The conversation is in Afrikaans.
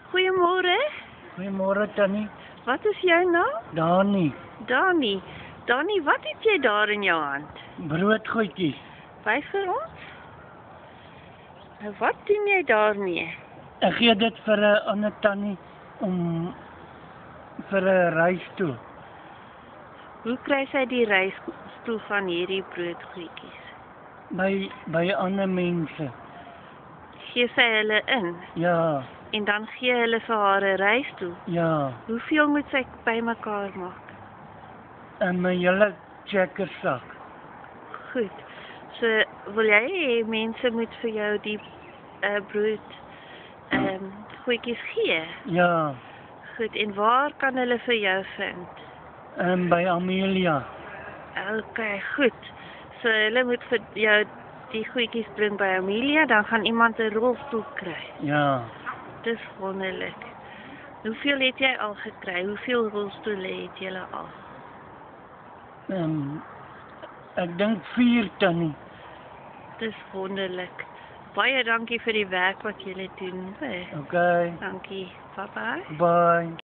Goeiemôre. Goeiemôre Tannie. Wat is jou naam? Dani, Dani. Dani, wat het jy daar in jou hand? broodgoedjies. Wys vir ons. Nou, wat doen jy daarmee? Ek gee dit vir 'n ander tannie om vir 'n reis toe. Hoe kry sy die reis toe van hierdie broodgoedjies? By ander mense. Gee sy hulle in Ja, en dan gee hulle vir haar 'n reis toe. ja. Hoeveel moet sy bymekaar maak? En my hele checkersak. Goed. So wil jy hê mense moet vir jou die brood goedjies gee? Ja. Goed, en waar kan hulle vir jou vind? En by Amelia. Okay, goed. So hulle moet vir jou die goedjies bring by Amelia, dan gaan iemand 'n rolstoel kry. Ja. Dis wonderlik. Hoeveel het jy al gekry? Hoeveel rolstoele het jy al? Ek dink 4 Tannie. Dis wonderlik. Baie dankie vir die werk wat julle doen. Okay. Dankie. Bye bye. Bye.